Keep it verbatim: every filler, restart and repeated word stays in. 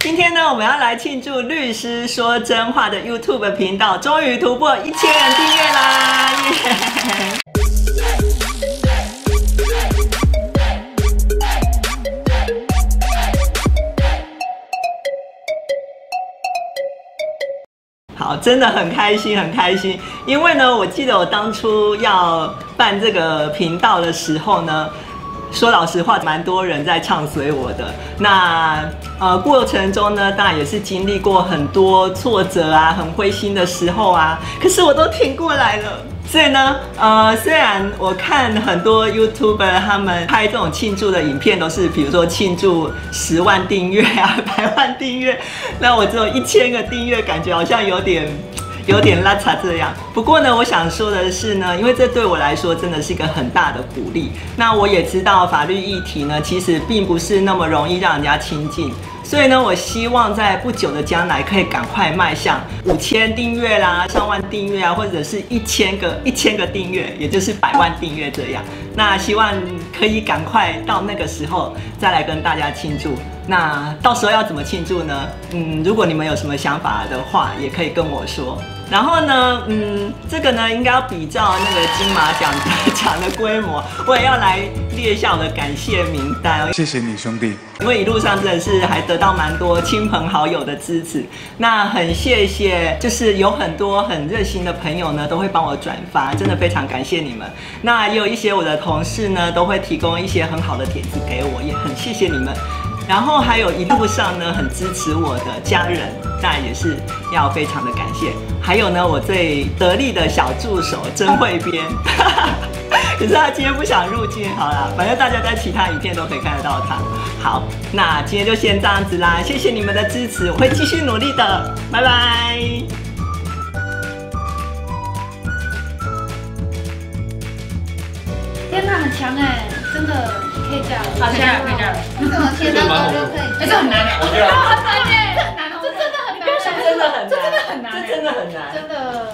今天呢，我们要来庆祝律师说真话的 YouTube 频道终于突破一千人订阅啦！耶！好，真的很开心，很开心。因为呢，我记得我当初要办这个频道的时候呢，说老实话，蛮多人在唱衰我的。那呃过程中呢，当然也是经历过很多挫折啊，很灰心的时候啊，可是我都挺过来了。所以呢，呃，虽然我看很多 YouTuber 他们拍这种庆祝的影片，都是比如说庆祝十万订阅啊、百万订阅，那我只有一千个订阅，感觉好像有点。有点拉扯这样，不过呢，我想说的是呢，因为这对我来说真的是一个很大的鼓励。那我也知道法律议题呢，其实并不是那么容易让人家亲近，所以呢，我希望在不久的将来可以赶快迈向五千订阅啦、上万订阅啊，或者是一千个一千个订阅，也就是百万订阅这样。那希望可以赶快到那个时候再来跟大家庆祝。那到时候要怎么庆祝呢？嗯，如果你们有什么想法的话，也可以跟我说。然后呢，嗯，这个呢应该要比照那个金马奖得奖的规模，我也要来列一下我的感谢名单。 谢谢你，兄弟。 因为一路上真的是还得到蛮多亲朋好友的支持，那很谢谢，就是有很多很热心的朋友呢，都会帮我转发，真的非常感谢你们。那也有一些我的同事呢，都会提供一些很好的帖子给我，也很谢谢你们。然后还有一路上呢很支持我的家人，当然也是要非常的感谢。还有呢，我最得力的小助手曾慧编，可是他今天不想入镜，好啦，反正大家在其他影片都可以看得到他。好，那今天就先这样子啦，谢谢你们的支持，我会继续努力的，拜拜。 天哪，很强哎，真的可以这样， 好，可以这样，可以这样。 你怎么贴到歌就可以？ 哎，这很难哎，我觉得很难哎，这真的很难， 真的很难， 这真的很难， 这真的很难， 真的。